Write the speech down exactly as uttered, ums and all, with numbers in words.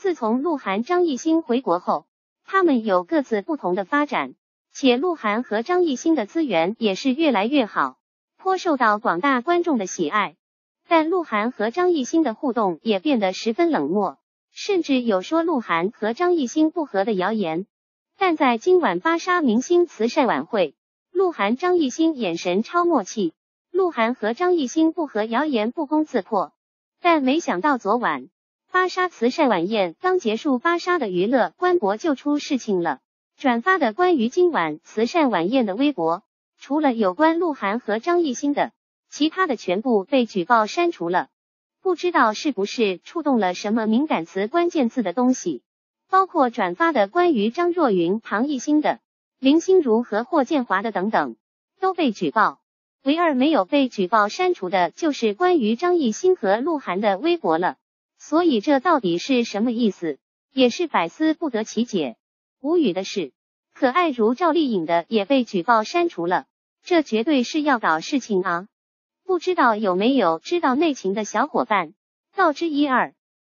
自从鹿晗、张艺兴回国后，他们有各自不同的发展，且鹿晗和张艺兴的资源也是越来越好，颇受到广大观众的喜爱。但鹿晗和张艺兴的互动也变得十分冷漠，甚至有说鹿晗和张艺兴不和的谣言。但在今晚芭莎明星慈善晚会，鹿晗、张艺兴眼神超默契，鹿晗和张艺兴不和谣言不攻自破。但没想到昨晚芭莎慈善晚宴刚结束，芭莎的娱乐官博就出事情了。转发的关于今晚慈善晚宴的微博，除了有关鹿晗和张艺兴的，其他的全部被举报删除了。不知道是不是触动了什么敏感词关键字的东西，包括转发的关于张若昀、唐艺昕的、林心如和霍建华的等等，都被举报。唯二没有被举报删除的就是关于张艺兴和鹿晗的微博了。所以这到底是什么意思，也是百思不得其解。无语的是，可爱如赵丽颖的也被举报删除了，这绝对是要搞事情啊！不知道有没有知道内情的小伙伴，告知一二。